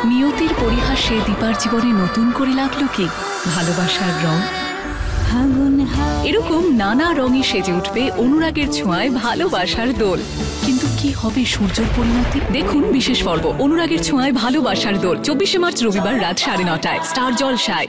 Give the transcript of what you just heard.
নিয়তির পরিহাসে দীপার জীবনে নতুন করে লাগলো কি ভালোবাসার রং। এরকম নানা রঙে সেজে উঠবে অনুরাগের ছোঁয়ায় ভালোবাসার দোল। কিন্তু কি হবে সূর্যের পরিণতি? দেখুন বিশেষ পর্ব অনুরাগের ছোঁয়ায় ভালোবাসার দোল 24শে মার্চ রবিবার রাত 9:30টায় স্টার জলসায়।